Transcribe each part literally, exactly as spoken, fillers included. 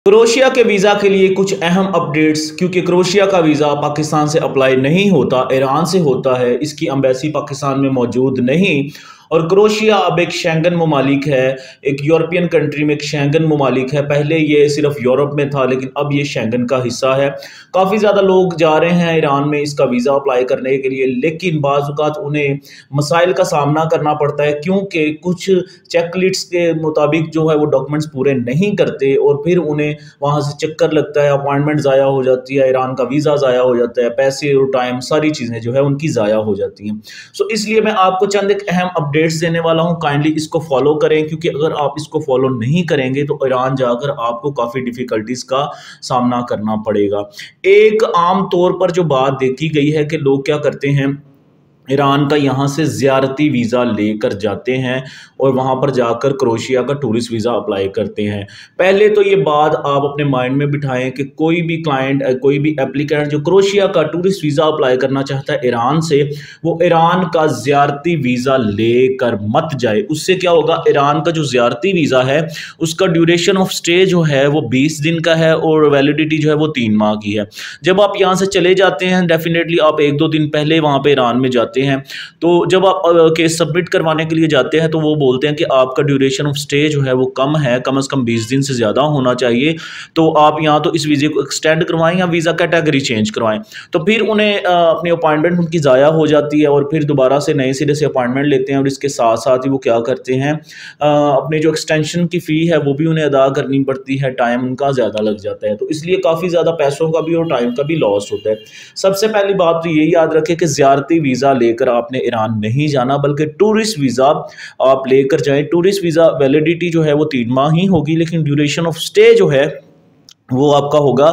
Croatia के visa के लिए कुछ अहम अपडेट्स, क्योंकि क्रोएशिया का वीज़ा पाकिस्तान से अप्लाई नहीं होता, ईरान से होता है। इसकी एम्बेसी पाकिस्तान में मौजूद नहीं और क्रोएशिया अब एक शेंगन ममालिक है, एक यूरोपियन कंट्री में एक शेंगन ममालिक है। पहले ये सिर्फ यूरोप में था, लेकिन अब ये शेंगन का हिस्सा है। काफ़ी ज़्यादा लोग जा रहे हैं ईरान में इसका वीज़ा अप्लाई करने के लिए, लेकिन बाज़ औक़ात उन्हें मसाइल का सामना करना पड़ता है, क्योंकि कुछ चेकलिस्ट के मुताबिक जो है वो डॉक्यूमेंट्स पूरे नहीं करते और फिर उन्हें वहाँ से चक्कर लगता है, अपॉइंटमेंट ज़ाया हो जाती है, ईरान का वीज़ा ज़ाया हो जाता है, पैसे और टाइम सारी चीज़ें जो है उनकी ज़ाया हो जाती हैं। सो इसलिए मैं आपको चंद एक अहम अपडेट्स देने वाला हूँ, काइंडली इसको फॉलो करें, क्योंकि अगर आप इसको फॉलो नहीं करेंगे तो ईरान जाकर आपको काफ़ी डिफ़िकल्टीज़ का सामना करना पड़ेगा। एक आम तौर पर जो बात देखी गई है कि लोग क्या करते हैं, ईरान का यहाँ से ज़ियारती वीज़ा लेकर जाते हैं और वहाँ पर जाकर क्रोएशिया का टूरिस्ट वीज़ा अप्लाई करते हैं। पहले तो ये बात आप अपने माइंड में बिठाएं कि कोई भी क्लाइंट, कोई भी एप्लीकेंट जो क्रोएशिया का टूरिस्ट वीज़ा अप्लाई करना चाहता है ईरान से, वो ईरान का ज़ियारती वीज़ा लेकर मत जाए। उससे क्या होगा, ईरान का जो ज़ियारती वीज़ा है उसका ड्यूरेशन ऑफ स्टे जो है वो बीस दिन का है और वैलिडिटी जो है वो तीन माह की है। जब आप यहाँ से चले जाते हैं, डेफिनेटली आप एक दो दिन पहले वहाँ पर ईरान में जाते हैं, तो जब आप केस सबमिट करवाने के लिए जाते हैं तो वो बोलते हैं कि आपका ड्यूरेशन ऑफ स्टे जो है वो कम है, कम से कम बीस दिन से ज़्यादा होना चाहिए, तो आप यहाँ तो इस वीज़े को एक्सटेंड करवाएं या वीज़ा कैटेगरी चेंज करवाएं। तो फिर उन्हें अपनी अपॉइंटमेंट उनकी ज़ाया हो जाती है और फिर दोबारा से नए सिरे से अपॉइंटमेंट लेते हैं और इसके साथ साथ ही वो क्या करते हैं, अपने जो एक्सटेंशन की फ़ी है वो भी उन्हें अदा करनी पड़ती है, टाइम उनका ज़्यादा लग जाता है, तो इसलिए काफ़ी ज़्यादा पैसों का भी और टाइम का भी लॉस होता है। सबसे पहली बात तो यही याद रखें कि ज़ियारती वीज़ा लेकर आपने ईरान नहीं जाना, बल्कि टूरिस्ट वीज़ा आप लेकर जाएं। टूरिस्ट वीज़ा वैलिडिटी जो है वो तीन माह ही होगी, लेकिन ड्यूरेशन ऑफ स्टे जो है वो आपका होगा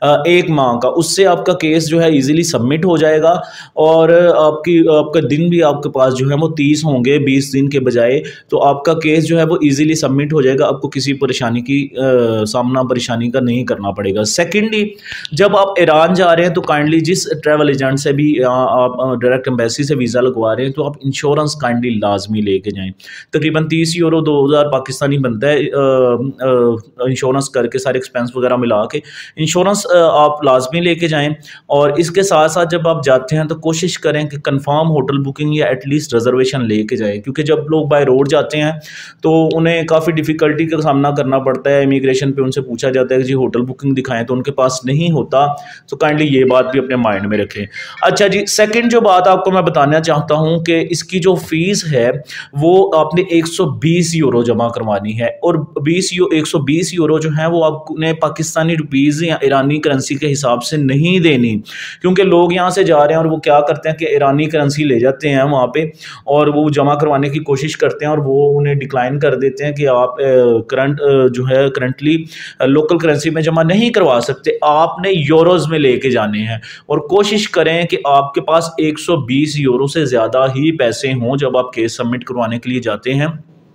एक माह का। उससे आपका केस जो है इजीली सबमिट हो जाएगा और आपकी आपका दिन भी आपके पास जो है वो तीस होंगे बीस दिन के बजाय, तो आपका केस जो है वो इजीली सबमिट हो जाएगा। आपको किसी परेशानी की आ, सामना परेशानी का नहीं करना पड़ेगा। सेकेंडली, जब आप ईरान जा रहे हैं तो काइंडली जिस ट्रैवल एजेंट से भी आ, आप डायरेक्ट एम्बेसी से वीज़ा लगवा रहे हैं तो आप इंश्योरेंस काइंडली लाजमी लेके जाएँ। तकरीबन तीस यूरो दो हज़ार पाकिस्तानी बनता है इंश्योरेंस करके, सारे एक्सपेंस वगैरह मिला के इंश्योरेंस आप लाजमी लेके जाएं। और इसके साथ साथ जब आप जाते हैं तो कोशिश करें कि कंफर्म होटल बुकिंग या एटलीस्ट रिजर्वेशन लेके जाएं, क्योंकि जब लोग बाय रोड जाते हैं तो उन्हें काफ़ी डिफ़िकल्टी का सामना करना पड़ता है। इमिग्रेशन पे उनसे पूछा जाता है कि जी होटल बुकिंग दिखाएं, तो उनके पास नहीं होता। तो काइंडली ये बात भी अपने माइंड में रखें। अच्छा जी, सेकेंड जो बात आपको मैं बताना चाहता हूँ कि इसकी जो फीस है वो आपने एक सौ बीस यूरो जमा करवानी है और बीस यू एक सौ बीस यूरो जो है वो आपने पाकिस्तानी रुपीज़ या ईरानी करेंसी के हिसाब से नहीं देनी, क्योंकि लोग यहाँ से जा रहे हैं और वो क्या करते हैं कि ईरानी करेंसी ले जाते हैं वहाँ पे और वो जमा करवाने की कोशिश करते हैं और वो उन्हें डिक्लाइन कर देते हैं कि आप करंट जो है करंटली लोकल करेंसी में जमा नहीं करवा सकते, आपने यूरोज़ में लेके जाने हैं। और कोशिश करें कि आपके पास एक सौ बीस यूरो से ज़्यादा ही पैसे हों जब आप केस सबमिट करवाने के लिए जाते हैं,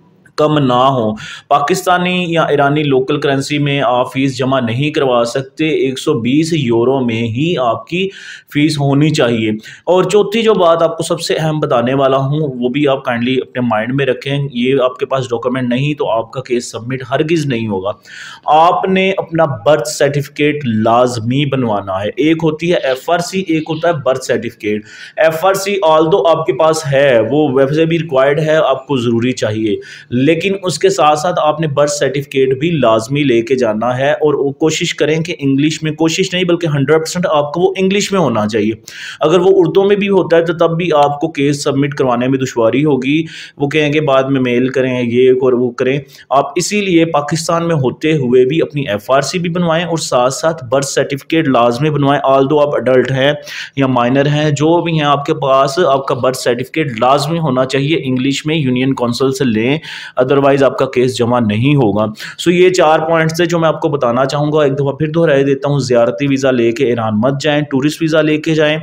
कम ना हो। पाकिस्तानी या ईरानी लोकल करेंसी में आप फ़ीस जमा नहीं करवा सकते, एक सौ बीस यूरो में ही आपकी फ़ीस होनी चाहिए। और चौथी जो बात आपको सबसे अहम बताने वाला हूँ वो भी आप काइंडली अपने माइंड में रखें, ये आपके पास डॉक्यूमेंट नहीं तो आपका केस सबमिट हरगिज़ नहीं होगा। आपने अपना बर्थ सर्टिफिकेट लाजमी बनवाना है। एक होती है एफ आर सी, एक होता है birth certificate. F R C although आपके पास है, वो वैसे भी रिक्वायर्ड है, आपको ज़रूरी चाहिए, लेकिन उसके साथ साथ आपने बर्थ सर्टिफिकेट भी लाजमी लेके जाना है। और वो कोशिश करें कि इंग्लिश में, कोशिश नहीं बल्कि हंड्रेड परसेंट आपको वो इंग्लिश में होना चाहिए। अगर वो उर्दू में भी होता है तो तब भी आपको केस सबमिट करवाने में दुश्वारी होगी, वो कहेंगे बाद में मेल करें, ये और वो करें। आप इसीलिए पाकिस्तान में होते हुए भी अपनी एफ आर सी भी बनवाएं और साथ साथ बर्थ सर्टिफिकेट लाजमी बनवाएं। ऑल्दो आप अडल्ट हैं या माइनर हैं, जो भी हैं आपके पास, आपका बर्थ सर्टिफिकेट लाजमी होना चाहिए, इंग्लिश में यूनियन काउंसिल से लें, अदरवाइज आपका केस जमा नहीं होगा। सो ये चार पॉइंट्स थे जो मैं आपको बताना चाहूँगा। एक दफ़ा फिर दोहराई देता हूँ, ज़ियारती वीज़ा लेके ईरान मत जाएं, टूरिस्ट वीज़ा लेके जाएं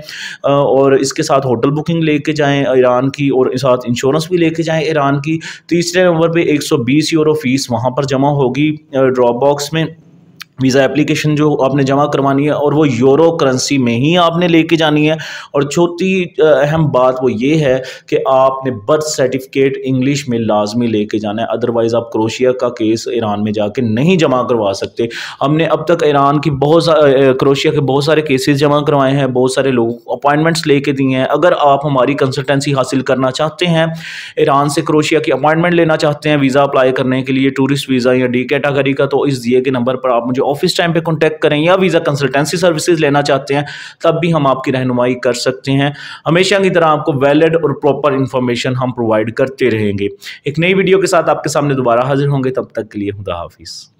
और इसके साथ होटल बुकिंग लेके जाएं ईरान की और साथ इंश्योरेंस भी लेके जाएं ईरान की। तीसरे नंबर पे एक सौ बीस यूरो फीस वहाँ पर जमा होगी ड्रॉप बॉक्स में। वीज़ा एप्लीकेशन जो आपने जमा करवानी है और वो यूरो करेंसी में ही आपने लेके जानी है। और चौथी अहम बात वो ये है कि आपने बर्थ सर्टिफिकेट इंग्लिश में लाजमी लेके जाना है, अदरवाइज़ आप क्रोशिया का केस ईरान में जाके नहीं जमा करवा सकते। हमने अब तक ईरान की बहुत क्रोशिया के बहुत सारे केसेस जमा करवाए हैं, बहुत सारे लोगों को अपॉइंटमेंट्स लेके दिए हैं। अगर आप हमारी कंसल्टेंसी हासिल करना चाहते हैं, ईरान से क्रोशिया की अपॉइंटमेंट लेना चाहते हैं वीज़ा अप्लाई करने के लिए, टूरिस्ट वीज़ा या डी कैटेगरी का, तो इस दिए के नंबर पर आप मुझे ऑफिस टाइम पे कांटेक्ट करें, या वीज़ा कंसल्टेंसी सर्विसेज लेना चाहते हैं तब भी हम आपकी रहनुमाई कर सकते हैं। हमेशा की तरह आपको वैलिड और प्रॉपर इंफॉर्मेशन हम प्रोवाइड करते रहेंगे। एक नई वीडियो के साथ आपके सामने दोबारा हाजिर होंगे, तब तक के लिए खुदा हाफिज़।